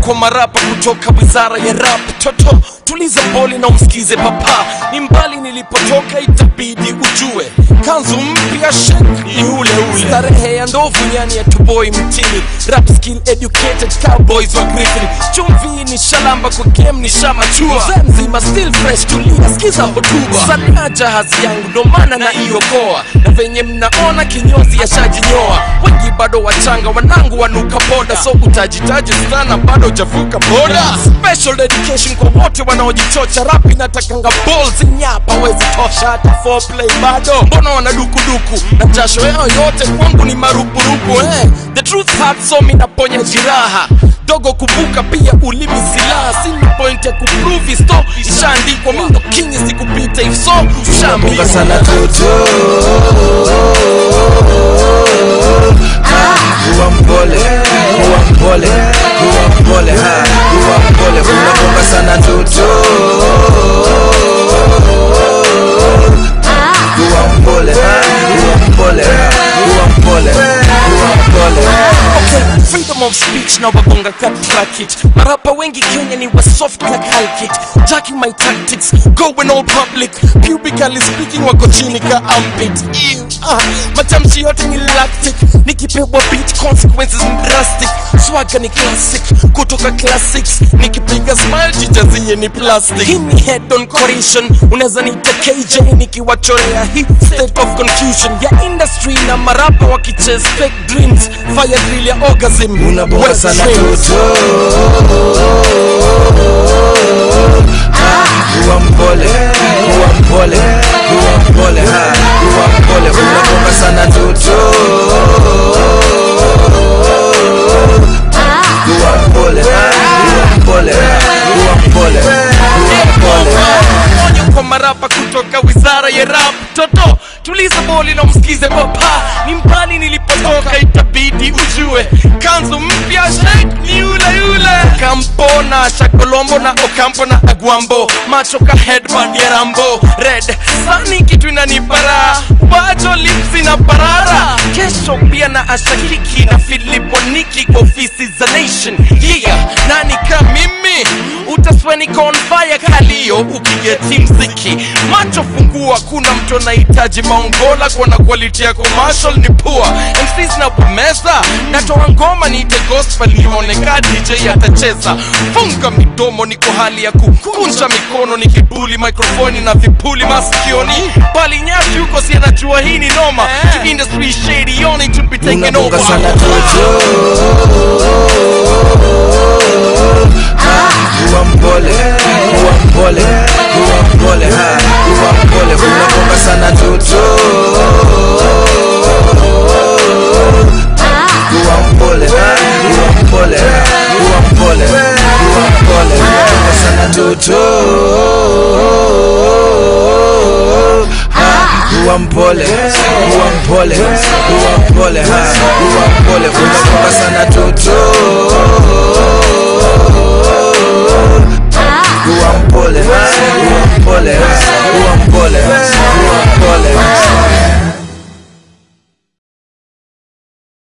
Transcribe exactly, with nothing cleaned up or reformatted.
kwa marapa kutoka wizara ya rap. Toto tuliza boli na umsikize papa, ni mbali nilipotoka itabidi ujue. Kanzu mpya shek ni ule ule, starehe ya ndovu nyani ya tuboi mtini. Rap skill educated cowboys wa Griffin. Chumvi ni shalamba kwa game ni shamachua. Mzima still fresh tulia skiza hotuba. Sana jahazi yangu ndo maana na iokoa. Na venye mnaona kinyozi ya shajinyoa. Wengi bado wachanga wanangu wanuka boda. So utajitaji sana bado javuka boda. Special dedication kwa wote wanaojichocha. Rap inatakanga balls nyapa wezi tosha hata foreplay bado. Mbona wanadukuduku na jasho yao yote kwangu ni marupurupu eh. The truth hurts so minaponya jiraha. Dogo kumbuka pia ulimi silaha. Sina point ya kuprove sto ishaandikwa. Mindo kinyi sikupita if so ushaambikwa sana toto. Kuwa mpole, kuwa mpole, kuwa mpole, ha, kuwa mpole, kunagonga sana toto. Kuwa mpole, ha, kuwa mpole, kuwa mpole, kuwa mpole. Okay, freedom of speech na wabonga katika kit. Marapa wengi Kenya ni wa soft like Halkit. Jacking my tactics, going all public. Pubically speaking wako chini ka armpit. Ew, ah, matamshi yote ni lactic. Nikipewa beat consequences ni drastic. Swagger ni classic, kutoka classics. Nikipiga smile jijazie ni plastic. Hii ni head on collision, unaweza nita K J nikiwachorea hii state of confusion. Ya industry na marapa wakichase fake dreams. Fire drill ya orgasm, unabonga sana toto. Kuwa mpole, kuwa mpole, kuwa mpole, ha, kuwa mpole, unabonga sana toto. Kuwa mpole, ha, kuwa mpole, kuwa mpole, kuwa mpole. Onyo kwa marapa kutoka wizara ya rap. Toto tuliza boli na umsikize papa, ni mbali nilipotoka itabidi ujue. Kanzu mpya shek ni ule ule. Kampona, Shakolombo na Okampo na Agwambo. Macho ka headband ya Rambo. Red, sani kitu inanipara. Wajo lipsi na parara. Kesho pia na ashakiki na Filiponiki kwa ofisi za nation. Yeah, nani ka mimi? Utasweni on fire kalio ukigeti mziki. Macho fungua kuna mtu anahitaji maongola. Kwa na quality ya commercial ni poor. M Cs na bumeza natoa ngoma niite gospel nioneka D J atacheza. Funga midomo niko hali ya kukunja mikono nikibuli mikrofoni na vipuli masikioni. Bali nyashi uko si anajua hii ni noma. To industry shady only to be taken over. Kuwa mpole, kuwa mpole, kuwa mpole, ha, kuwa mpole, kunagonga sana toto. Kuwa mpole, ha, kuwa mpole, kuwa mpole, kuwa mpole, kunagonga sana toto. Kuwa mpole, kuwa mpole, kuwa mpole, ha, kuwa mpole, kunagonga sana toto. Kuwa mpole, kuwa mpole, kuwa mpole.